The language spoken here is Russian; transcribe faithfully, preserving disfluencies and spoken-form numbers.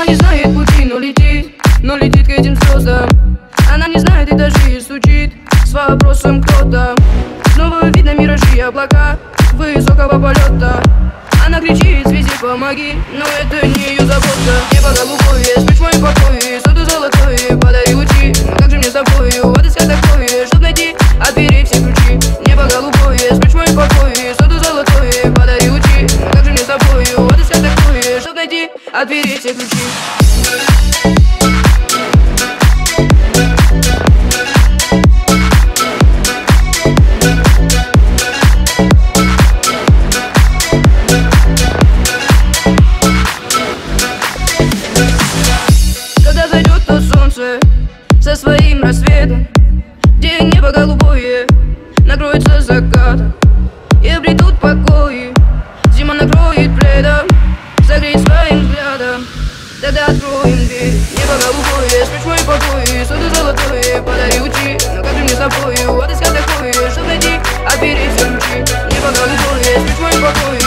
Она не знает пути, но летит, но летит к этим звездам. Она не знает и даже и стучит с вопросом кто-то. Снова видно миражи и облака высокого полета. Она кричит: звезде помоги, но это не ее забота. Небо голубое, спишь в моем покое, что-то золотое, подари лучи. Но как же мне с тобою отыскать такое, чтоб найти от дверей все ключи? Небо голубое, спишь в моем покое, что-то золотое, подари лучи. Но как же мне с тобою отыскать такое, чтоб найти от дверей все ключи? Со своим рассветом, где небо голубое накроется закатом, и обретут покой. Зима накроет пледом, согреет своим взглядом. Тогда откроем дверь. Небо голубое, спишь в моем покое, что-то золотое, подари лучи. Но как же мне с тобою отыскать такое, чтоб найти от дверей все ключи? Небо голубое, спишь в моем покое,